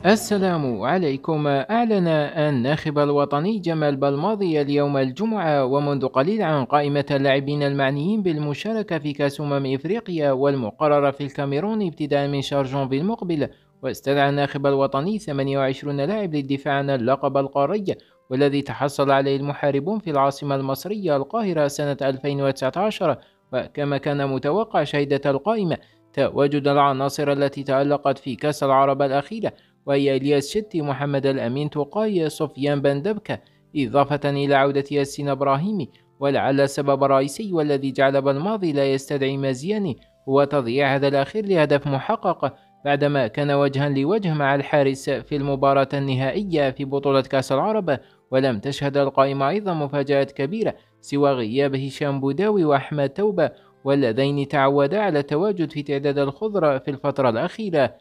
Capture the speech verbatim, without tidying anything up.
السلام عليكم. أعلن الناخب الوطني جمال بلماضي اليوم الجمعة ومنذ قليل عن قائمة اللاعبين المعنيين بالمشاركة في كأس أمم إفريقيا والمقررة في الكاميرون ابتداء من شهر جونفي المقبل. واستدعى الناخب الوطني ثمانية وعشرين لاعب للدفاع عن اللقب القاري، والذي تحصل عليه المحاربون في العاصمة المصرية القاهرة سنة ألفين وتسعة عشر. وكما كان متوقع، شهدت القائمة تواجد العناصر التي تألقت في كأس العرب الأخيرة، وهي إلياس شتي، محمد الأمين توقاي، سفيان بندبكة، إضافة إلى عودة ياسين إبراهيمي. ولعل السبب الرئيسي والذي جعل بالماضي لا يستدعي مزياني هو تضييع هذا الأخير لهدف محقق، بعدما كان وجها لوجه مع الحارس في المباراة النهائية في بطولة كأس العرب. ولم تشهد القائمة أيضا مفاجآت كبيرة سوى غياب هشام بوداوي وأحمد توبة، واللذين تعودا على التواجد في تعداد الخضر في الفترة الأخيرة.